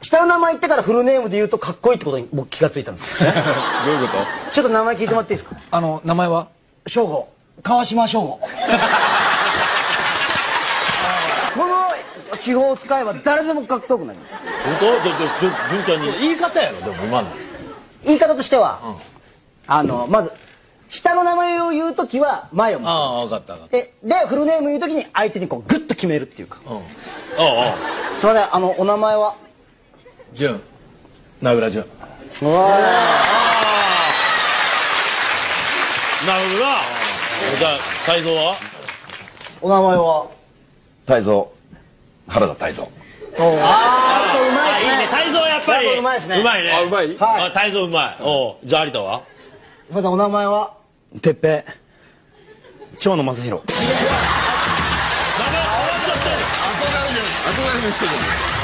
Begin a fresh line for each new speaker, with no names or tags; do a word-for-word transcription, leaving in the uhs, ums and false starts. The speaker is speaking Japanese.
下の名前言ってからフルネームで言うとかっこいいってことに僕気がついたんですよ。
どういうこと？
ちょっと名前聞いてもらっていいですか？
あの名前は
翔吾、川島翔吾。この手法を使えば誰でもかっこよくなります。
本当？じゃあ純ちゃんに言い方やろ。でも今の
言い方としては、うん、あのまず下の名前を言うときは前を向く。
ああ、分かった分かった。
ででフルネーム言うときに相手にこうグッと決めるっていうか。うん、あ
あ
すいません、あのお名前は
純、名倉純。
うわあ、
なるほどな。じゃあ泰造は？
お名前は
泰造、原田泰造。
ああ、うまいですね。
泰造やっぱり
うまいですね。
うまいね。
あ、うまい。
はい。泰造うまい。おう、じゃあ有田は？
すいません、お名前は
てっぺい、長野正弘。
名前変わっちゃったよ。
憧れの人じゃない。